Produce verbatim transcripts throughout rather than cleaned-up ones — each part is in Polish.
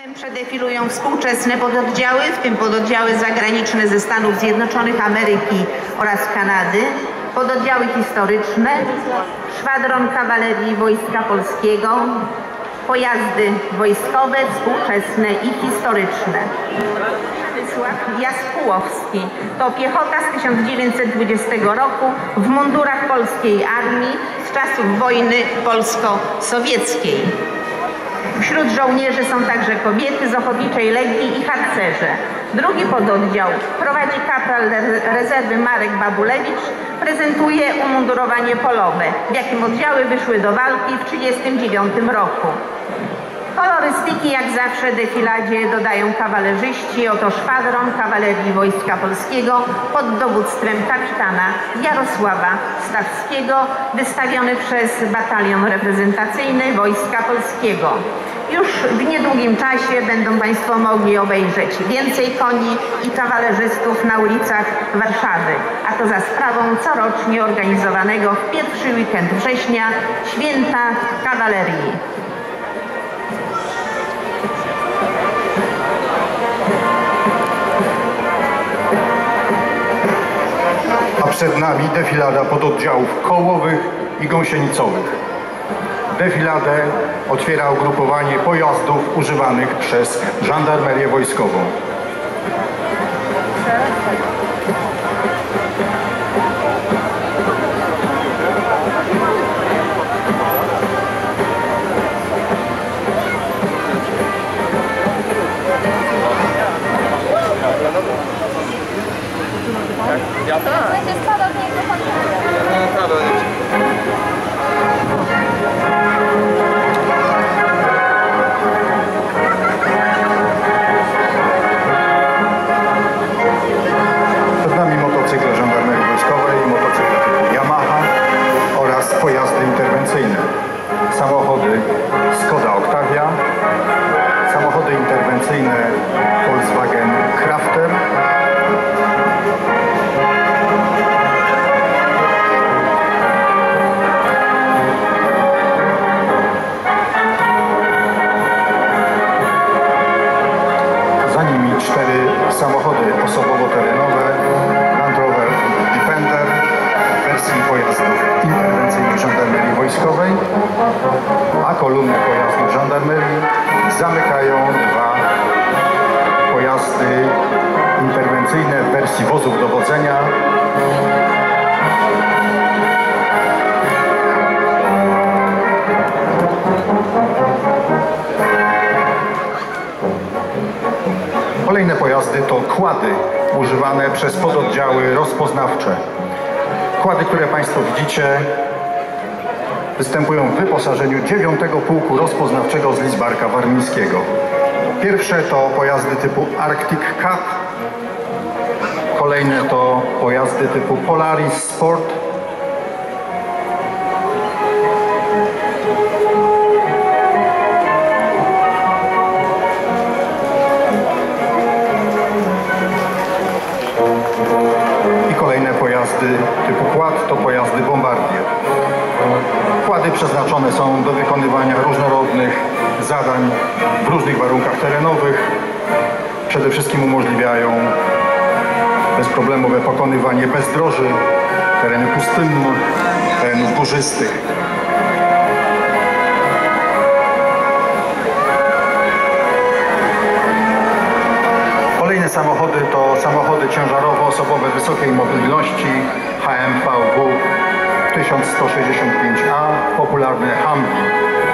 Przedefilują współczesne pododdziały, w tym pododdziały zagraniczne ze Stanów Zjednoczonych Ameryki oraz Kanady, pododdziały historyczne, szwadron kawalerii Wojska Polskiego, pojazdy wojskowe, współczesne i historyczne. Władysław Jaskułowski to piechota z tysiąc dziewięćset dwudziestego roku w mundurach polskiej armii z czasów wojny polsko-sowieckiej. Wśród żołnierzy są także kobiety z Ochotniczej Legii i harcerze. Drugi pododdział prowadzi kapral rezerwy Marek Babulewicz, prezentuje umundurowanie polowe, w jakim oddziały wyszły do walki w tysiąc dziewięćset trzydziestym dziewiątym roku. Kolorystyki jak zawsze defiladzie dodają kawalerzyści, oto szwadron kawalerii Wojska Polskiego pod dowództwem kapitana Jarosława Stawskiego, wystawiony przez batalion reprezentacyjny Wojska Polskiego. Już w niedługim czasie będą Państwo mogli obejrzeć więcej koni i kawalerzystów na ulicach Warszawy, a to za sprawą corocznie organizowanego w pierwszy weekend września Święta Kawalerii. A przed nami defilada pododdziałów kołowych i gąsienicowych. Defiladę otwiera ugrupowanie pojazdów używanych przez żandarmerię wojskową. Ja tak. Będzie spadał w niego pan. No, prawo Przed nami motocykle żandarmerii wojskowej, motocykle typu Yamaha oraz pojazdy interwencyjne. Samochody Skoda Octavia, samochody interwencyjne Volkswagen Crafter, cztery samochody osobowo-terenowe Land Rover Defender w wersji pojazdów interwencyjnych żandarmerii wojskowej, a kolumny pojazdów żandarmerii zamykają dwa pojazdy interwencyjne w wersji wozów dowodzenia. Kolejne pojazdy to kłady używane przez pododdziały rozpoznawcze. Kłady, które Państwo widzicie, występują w wyposażeniu dziewiątego Pułku Rozpoznawczego z Lidzbarka Warmińskiego. Pierwsze to pojazdy typu Arctic Cat, kolejne to pojazdy typu Polaris Sport, kolejne pojazdy typu kład to pojazdy Bombardier. Kłady przeznaczone są do wykonywania różnorodnych zadań w różnych warunkach terenowych. Przede wszystkim umożliwiają bezproblemowe pokonywanie bezdroży, tereny pustynne, terenów górzystych. Kolejne samochody to samochody ciężarowo-osobowe wysokiej mobilności H M V W tysiąc sto sześćdziesiąt pięć A, popularne Humvee.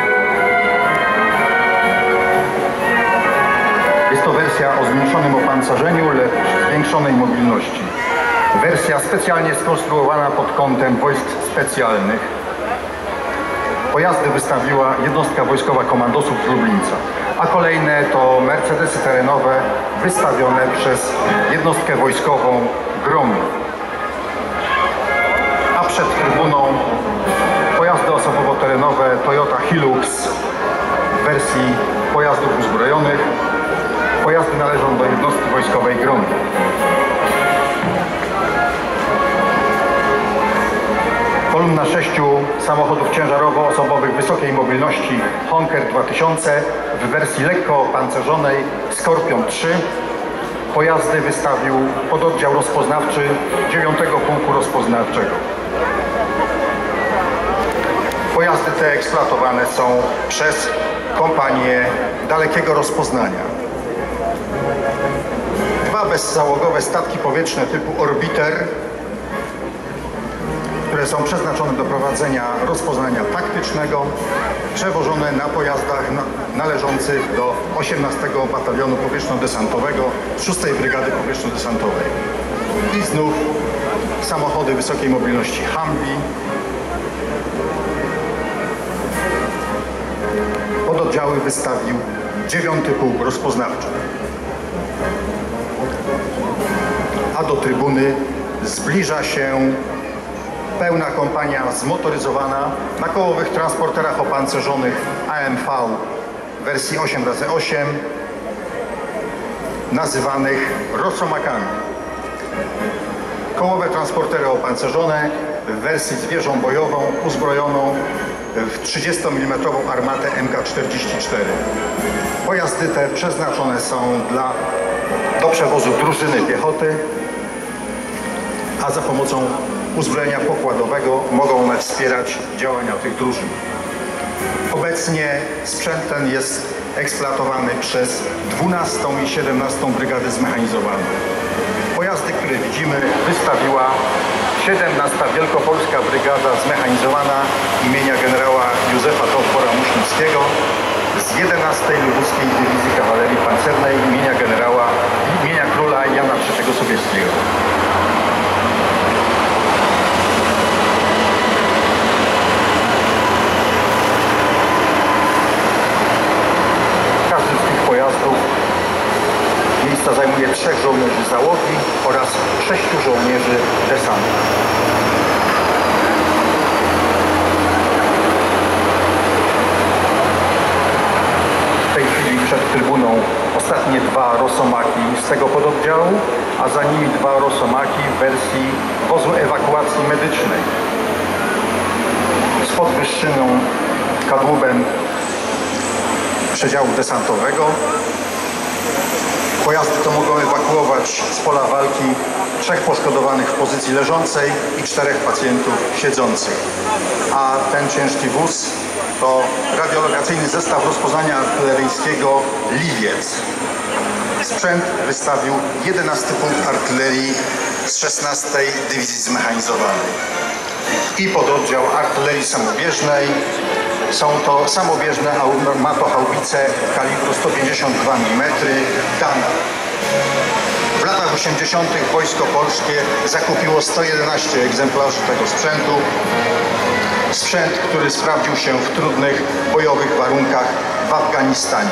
Jest to wersja o zmniejszonym opancerzeniu, lecz zwiększonej mobilności. Wersja specjalnie skonstruowana pod kątem wojsk specjalnych. Pojazdy wystawiła jednostka wojskowa komandosów z Lublińca, a kolejne to mercedesy terenowe wystawione przez jednostkę wojskową Grom. A przed trybuną pojazdy osobowo-terenowe Toyota Hilux w wersji pojazdów uzbrojonych. Pojazdy należą do jednostki wojskowej Grom. Trybuna sześciu samochodów ciężarowo-osobowych wysokiej mobilności Honker dwa tysiące w wersji lekko opancerzonej Skorpion trzy. Pojazdy wystawił pododdział rozpoznawczy dziewiątego Pułku Rozpoznawczego. Pojazdy te eksploatowane są przez kompanię dalekiego rozpoznania. Dwa bezzałogowe statki powietrzne typu Orbiter, które są przeznaczone do prowadzenia rozpoznania taktycznego, przewożone na pojazdach należących do osiemnastego Batalionu Powietrzno-Desantowego szóstej Brygady Powietrzno-Desantowej. I znów samochody wysokiej mobilności Humvee. Pododdziały wystawił dziewiąty Pułk Rozpoznawczy. A do trybuny zbliża się pełna kompania zmotoryzowana na kołowych transporterach opancerzonych A M V w wersji osiem razy osiem, nazywanych Rosomakami. Kołowe transportery opancerzone w wersji z wieżą bojową uzbrojoną w trzydziestomilimmetrową armatę M K czterdzieści cztery. Pojazdy te przeznaczone są dla, do przewozu drużyny piechoty, a za pomocą uzbrojenia pokładowego mogą one wspierać działania tych drużyn. Obecnie sprzęt ten jest eksploatowany przez dwunastą i siedemnastą Brygady Zmechanizowane. Pojazdy, które widzimy, wystawiła siedemnasta Wielkopolska Brygada Zmechanizowana imienia generała Józefa Dowbora-Muśnickiego z jedenastej Lubuskiej Dywizji Kawalerii Pancernej imienia generała imienia króla Jana trzeciego Sobieskiego. Każdy z tych pojazdów miejsca zajmuje trzech żołnierzy załogi oraz sześciu żołnierzy desantu. W tej chwili przed trybuną ostatnie dwa Rosomaki z tego pododdziału, a za nimi dwa Rosomaki w wersji wozu ewakuacji medycznej z podwyższyną kadłubem przedziału desantowego. Pojazdy to mogą ewakuować z pola walki trzech poszkodowanych w pozycji leżącej i czterech pacjentów siedzących. A ten ciężki wóz to radiolokacyjny zestaw rozpoznania artyleryjskiego Liwiec. Sprzęt wystawił jedenasty Pułk Artylerii z szesnastej Dywizji Zmechanizowanej i pododdział artylerii samobieżnej. Są to samobieżne armatohaubice kalibru sto pięćdziesiąt dwa milimetry Dana. W latach osiemdziesiątych Wojsko Polskie zakupiło sto jedenaście egzemplarzy tego sprzętu. Sprzęt, który sprawdził się w trudnych bojowych warunkach w Afganistanie.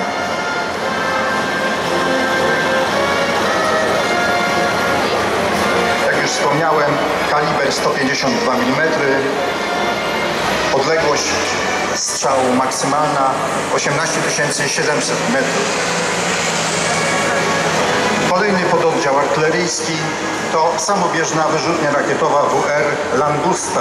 Jak już wspomniałem, kaliber sto pięćdziesiąt dwa milimetry, odległość strzału maksymalna osiemnaście tysięcy siedemset metrów. Kolejny pododdział artyleryjski to samobieżna wyrzutnia rakietowa W R Langusta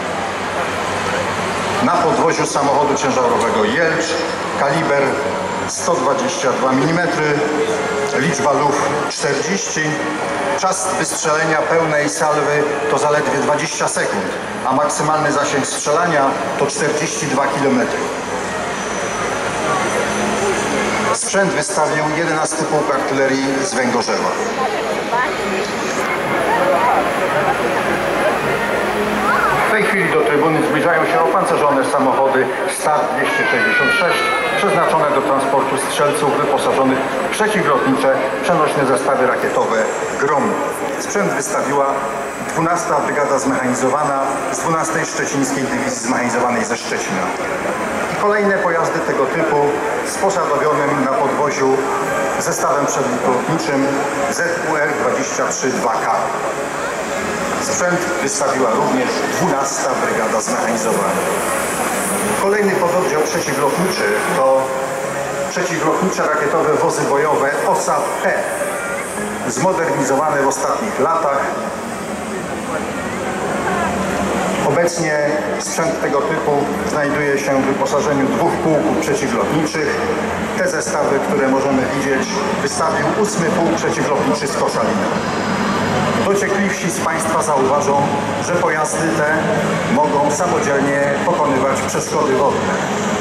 na podwoziu samochodu ciężarowego Jelcz, kaliber sto dwadzieścia dwa milimetry, liczba luf czterdzieści. Czas wystrzelenia pełnej salwy to zaledwie dwadzieścia sekund, a maksymalny zasięg strzelania to czterdzieści dwa kilometry. Sprzęt wystawił jedenasty Pułk Artylerii z Węgorzewa. W tej chwili do trybuny zbliżają się opancerzone samochody Start dwieście sześćdziesiąt sześć przeznaczone do transportu strzelców wyposażonych w przeciwlotnicze przenośne zestawy rakietowe Grom. Sprzęt wystawiła dwunasta Brygada Zmechanizowana z dwunastej Szczecińskiej Dywizji Zmechanizowanej ze Szczecina. I kolejne pojazdy tego typu z posadowionym na podwoziu zestawem przeciwlotniczym Z U R dwadzieścia trzy dwa K. Sprzęt wystawiła również dwunasta Brygada Zmechanizowana. Kolejny pododdział przeciwlotniczy to przeciwlotnicze rakietowe wozy bojowe O S A P, zmodernizowane w ostatnich latach. Obecnie sprzęt tego typu znajduje się w wyposażeniu dwóch pułków przeciwlotniczych. Te zestawy, które możemy widzieć, wystawił ósmy Pułk Przeciwlotniczy z Koszalina. Dociekliwsi z Państwa zauważą, że pojazdy te mogą samodzielnie pokonywać przeszkody wodne.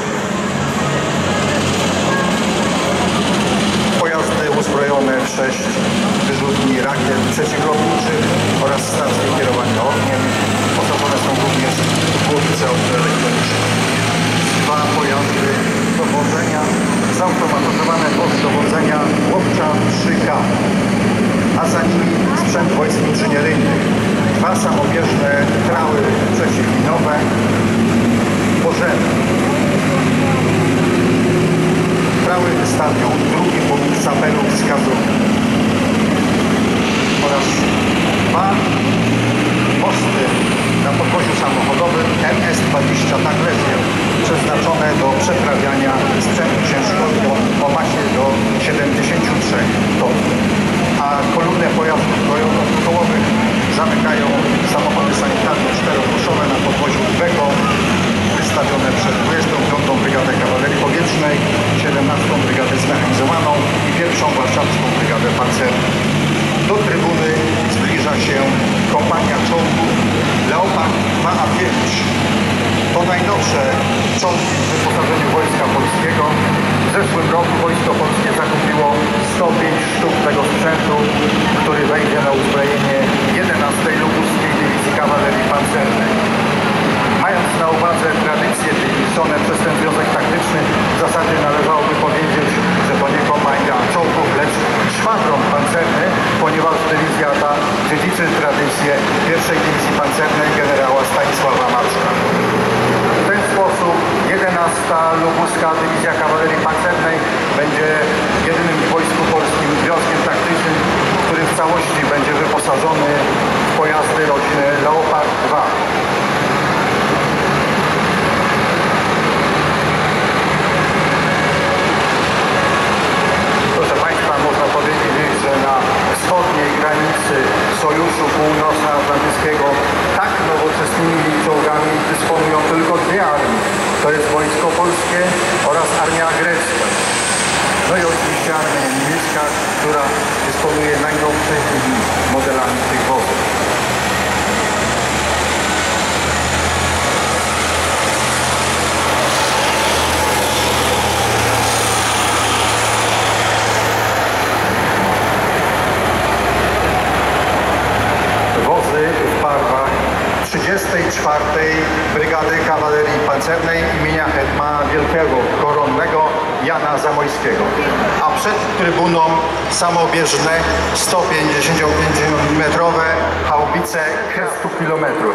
Pojazdy uzbrojone w sześć wyrzutni rakiet przeciwlotniczych oraz stacje kierowania ogniem. Osadzone są również głowice elektroniczne. Dwa pojazdy dowodzenia, zautomatyzowane wozy dowodzenia Łowcza trzy K, a za nimi sprzęt wojsk inżynieryjnych. Dwa samobieżne trały przeciwminowe Bożeny. Trały wystawił drugi punkt saperów z Kazówki oraz dwa mosty na podwoziu samochodowym M S dwadzieścia Taglezja przeznaczone do przeprawiania sprzętu ciężkiego o masie do siedemdziesięciu trzech ton. A kolumnę pojazdów kołowych zamykają samochody sanitarne czterokuszowe na podwoziu Beko wystawione przez dwudziestą piątą Brygadę Kawalerii Powietrznej, siedemnastą Brygadę Zmechanizowaną i pierwszą Warszawską Brygadę Pancerną. Do trybuny zbliża się kompania czołgów Leopard dwa A pięć. To najnowsze czołgi w wyposażeniu Wojska Polskiego. W zeszłym roku Wojsko Polskie zakupiło sto pięć sztuk tego sprzętu, który wejdzie na uzbrojenie jedenastej Lubuskiej Dywizji Kawalerii Pancernej. Mając na uwadze tradycje dziedziczone przez ten związek taktyczny, w zasadzie należałoby powiedzieć, że to nie kompania czołgów, lecz szwadron pancerny, ponieważ dywizja ta dziedziczy tradycję pierwszej Dywizji Pancernej generała Stanisława Maczka. W ten sposób jedenasta Lubuska Dywizja Kawalerii Pancernej będzie jedynym w Wojsku Polskim związkiem taktycznym, który w całości będzie wyposażony w pojazdy rodziny Leopard dwa. Proszę Państwa, można powiedzieć, że na wschodniej granicy Sojuszu Północnoatlantyckiego tak nowoczesnymi czołgami dysponują tylko dwie armie. To jest Wojsko Polskie oraz Armia Grecka. No i oczywiście Armia Niemiecka, która dysponuje najnowszymi modelami tych wozów. Wozy w barwach trzydziestej czwartej Brygady Kawalerii Pancernej imienia hetmana wielkiego koronnego Jana Zamojskiego. A przed trybuną samobieżne sto pięćdziesiąt pięć milimetrów haubice stu kilometrów.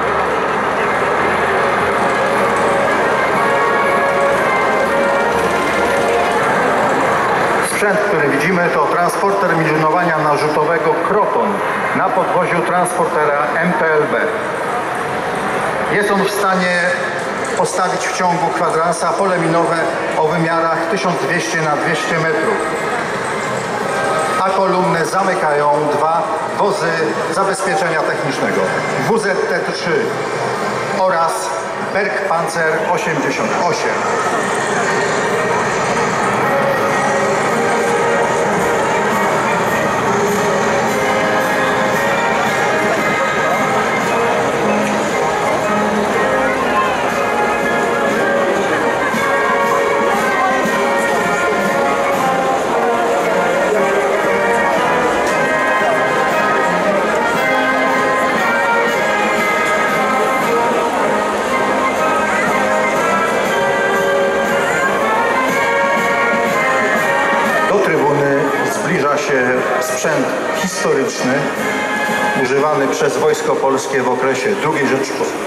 Sprzęt, który widzimy, to transporter miżynowania narzutowego Kroton na podwoziu transportera M P L B. Jest on w stanie postawić w ciągu kwadransa pole minowe o wymiarach tysiąc dwieście na dwieście metrów. A kolumnę zamykają dwa wozy zabezpieczenia technicznego W Z T trzy oraz Bergpanzer osiemdziesiąt osiem. Sprzęt historyczny używany przez Wojsko Polskie w okresie drugiej Rzeczypospolitej.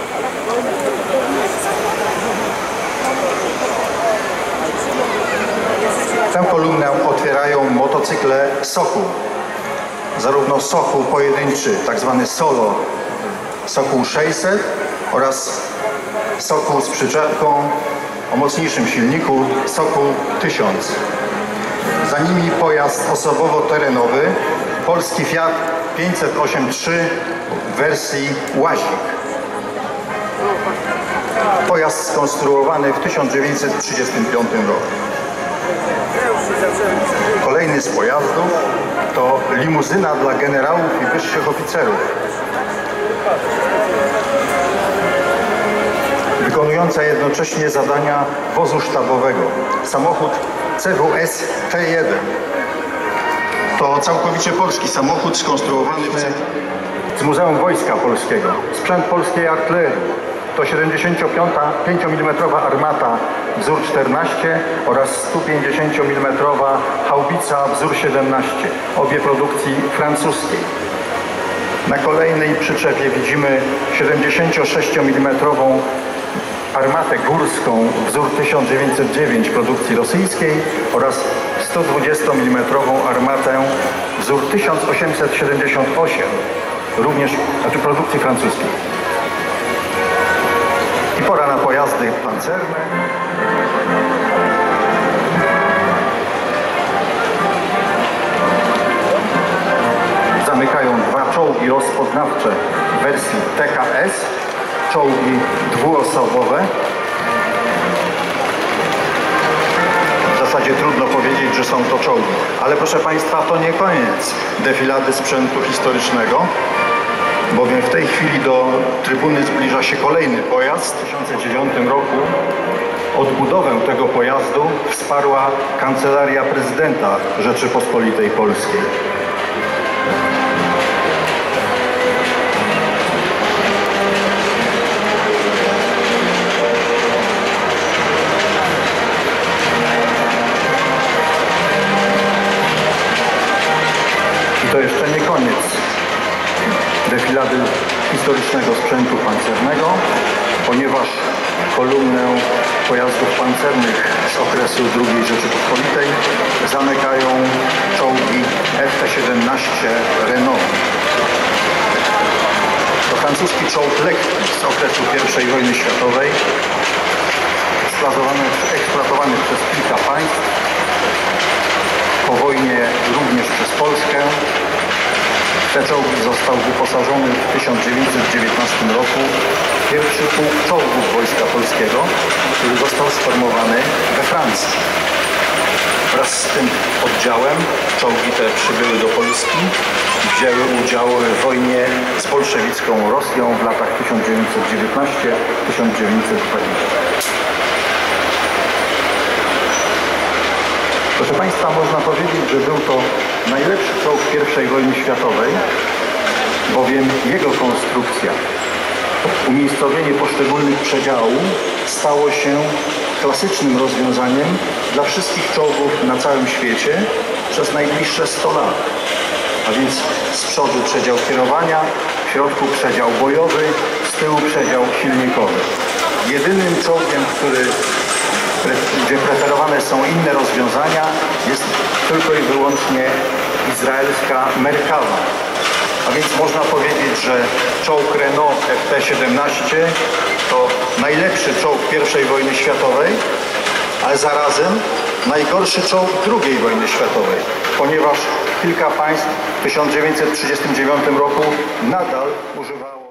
Tę kolumnę otwierają motocykle Sokół. Zarówno Sokół pojedynczy, tak zwany solo, Sokół sześćset oraz Sokół z przyczepką o mocniejszym silniku, Sokół tysiąc. Za nimi pojazd osobowo-terenowy, polski Fiat pięćset osiemdziesiąt trzy w wersji łazik. Pojazd skonstruowany w tysiąc dziewięćset trzydziestym piątym roku. Kolejny z pojazdów to limuzyna dla generałów i wyższych oficerów, wykonująca jednocześnie zadania wozu sztabowego. Samochód C W S T jeden. To całkowicie polski samochód skonstruowany z Muzeum Wojska Polskiego. Sprzęt polskiej artylerii to siedemdziesięciopięciomilimetrowa armata wzór czternaście oraz sto pięćdziesięciomilimetrowa haubica wzór siedemnaście, obie produkcji francuskiej. Na kolejnej przyczepie widzimy siedemdziesięciosześciomilimetrową armatę górską wzór tysiąc dziewięćset dziewięć produkcji rosyjskiej oraz sto dwudziestomilimetrową armatę wzór tysiąc osiemset siedemdziesiąt osiem, również znaczy produkcji francuskiej. I pora na pojazdy pancerne. Zamykają dwa czołgi rozpoznawcze w wersji T K S, czołgi dwuosobowe. W zasadzie trudno powiedzieć, że są to czołgi, ale proszę Państwa, to nie koniec defilady sprzętu historycznego, bowiem w tej chwili do trybuny zbliża się kolejny pojazd. W dwa tysiące dziewiątym roku odbudowę tego pojazdu wsparła Kancelaria Prezydenta Rzeczypospolitej Polskiej. I to jeszcze nie koniec defilady historycznego sprzętu pancernego, ponieważ kolumnę pojazdów pancernych z okresu drugiej Rzeczypospolitej zamykają czołgi F T siedemnaście Renault. To francuski czołg lekki z okresu pierwszej wojny światowej, eksploatowany, eksploatowany przez kilka państw, po wojnie również przez Polskę. Te czołgi został wyposażony w tysiąc dziewięćset dziewiętnastym roku w pierwszy pułk czołgów Wojska Polskiego, który został sformowany we Francji. Wraz z tym oddziałem czołgi te przybyły do Polski i wzięły udział w wojnie z bolszewicką Rosją w latach tysiąc dziewięćset dziewiętnasty do tysiąc dziewięćset dwudziestego. Proszę Państwa, można powiedzieć, że był to najlepszy czołg pierwszej wojny światowej, bowiem jego konstrukcja, umiejscowienie poszczególnych przedziałów stało się klasycznym rozwiązaniem dla wszystkich czołgów na całym świecie przez najbliższe sto lat. A więc z przodu przedział kierowania, w środku przedział bojowy, z tyłu przedział silnikowy. Jedynym czołgiem, który gdzie preferowane są inne rozwiązania, jest tylko i wyłącznie izraelska Merkawa. A więc można powiedzieć, że czołg Renault F T siedemnaście to najlepszy czołg pierwszej wojny światowej, ale zarazem najgorszy czołg drugiej wojny światowej, ponieważ kilka państw w tysiąc dziewięćset trzydziestym dziewiątym roku nadal używało